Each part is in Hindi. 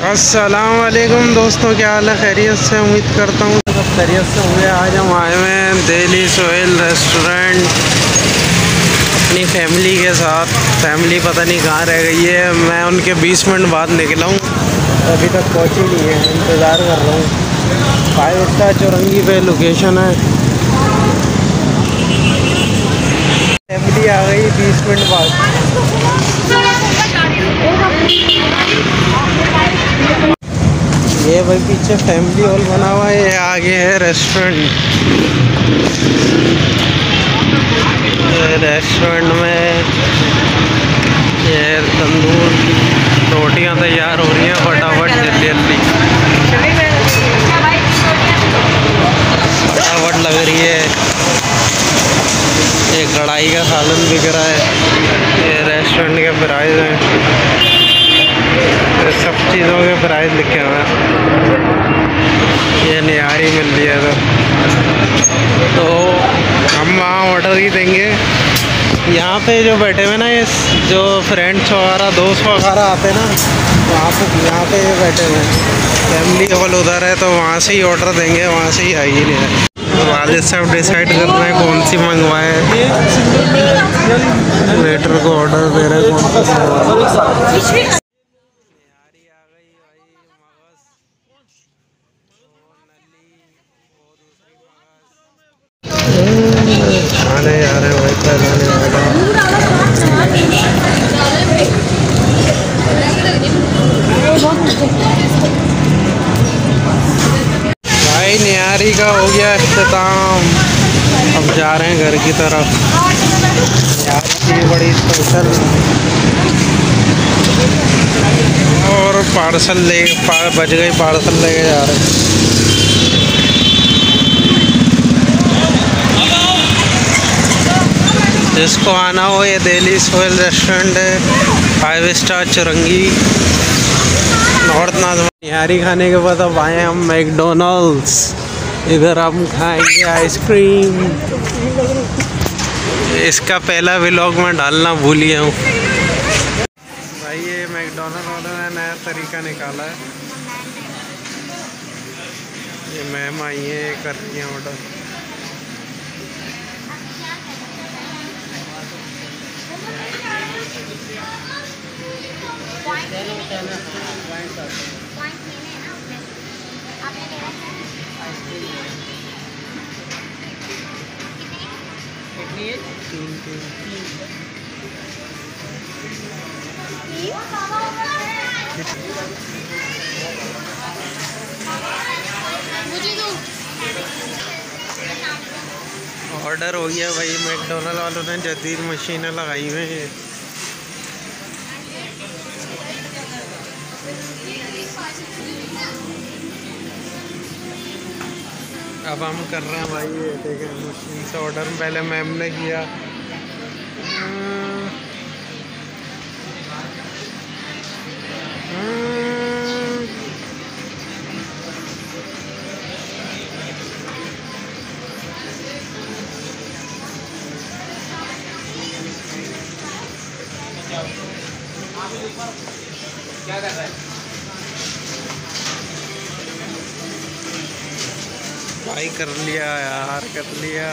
अस्सलाम वालेकुम दोस्तों, क्या हाल है? खैरियत से? उम्मीद करता हूँ सब खैरियत से होंगे। आज हम आए हुए हैं दिल्ली सोहेल रेस्टोरेंट अपनी फैमिली के साथ। फैमिली पता नहीं कहाँ रह गई है। मैं उनके 20 मिनट बाद निकला हूँ, अभी तक पहुँची नहीं है, इंतज़ार कर रहा हूँ। 5 स्टार चौरंगी पे लोकेशन है। फैमिली आ गई 20 मिनट बाद। ये भाई पीछे फैमिली हॉल बना हुआ है, ये आगे है रेस्टोरेंट। रेस्टोरेंट में ये तंदूर रोटियां तैयार हो रही हैं फटाफट जल्दी फटाफट लग रही है। ये कढ़ाई का सालन बिक रहा है। ये रेस्टोरेंट के प्राइस हैं, सब चीज़ों के प्राइस लिखे हुए हैं। ये निहारी मिल रही है तो हम वहाँ ऑर्डर ही देंगे। यहाँ पे जो बैठे हुए ना, ये जो फ्रेंड्स वगैरह दोस्त वगैरह आते हैं ना, यहाँ पे ये बैठे हुए हैं। फैमिली हॉल उधर है तो वहाँ से ही ऑर्डर देंगे, वहाँ से ही आ ही नहीं है। वालिद साहब डिसाइड कर रहे हैं कौन सी मंगवाए। वेटर को ऑर्डर दे रहे हैं कौन सा मंगवाए। खाने आ रहे हैं भाई। निहारी का हो गया इख्तिताम, अब जा रहे हैं घर की तरफ। निहारी बड़ी स्पेशल और पार्सल बच गई, पार्सल लेके जा रहे हैं। जिसको आना हो, ये दिल्ली सोहेल रेस्टोरेंट है, 5 स्टार चौरंगी, नॉर्थ नाथ। निहारी खाने के बाद अब आए हम मैकडोनल्ड्स। इधर हम खाएंगे आइसक्रीम। इसका पहला व्लॉग मैं डालना भूल गया हूँ भाई। ये मैकडोनल्ड वालों ने नया तरीका निकाला है। ये मैम आई है, कर रही हैं ऑर्डर। ऑर्डर हो गया भाई। मैकडोनल्ड वालों ने जदीद मशीनें लगाई हुई हैं। अब हम कर रहे हैं भाई, ये देखें मशीन से ऑर्डर। पहले मैम ने किया। क्या कर रहा है भाई? कर लिया यार, कर लिया।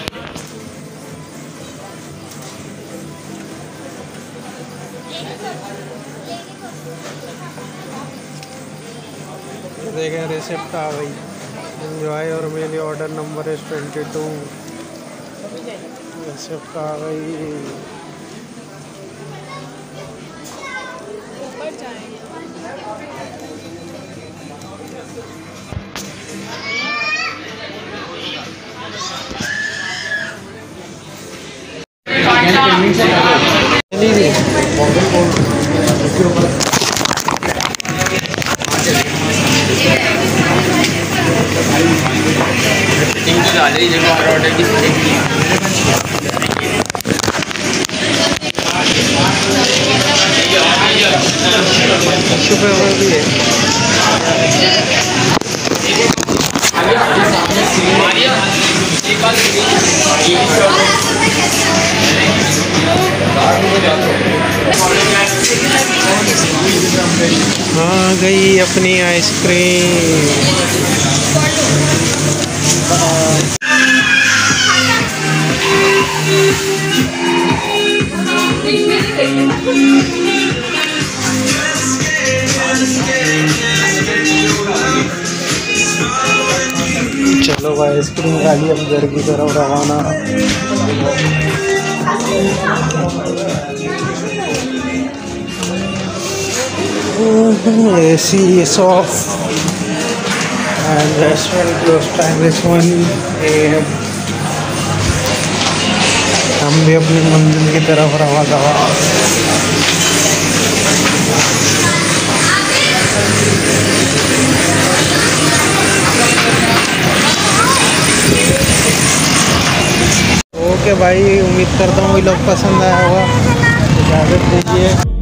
देखें रिसिप्ट आ गई। एंजॉय और मेरी ऑर्डर नंबर है 22। रिसिप्ट आ गई। हाँ गई अपनी आइसक्रीम। चलो भाई आइसक्रीम खा ली, अब घर की तरफ रवाना। AC is off and restaurant close time is 1 AM। हम भी अपनी मंजिल की तरफ रवाना। ओके भाई, उम्मीद करता हूँ ये लोग पसंद आया होगा। इजाज़त दीजिए।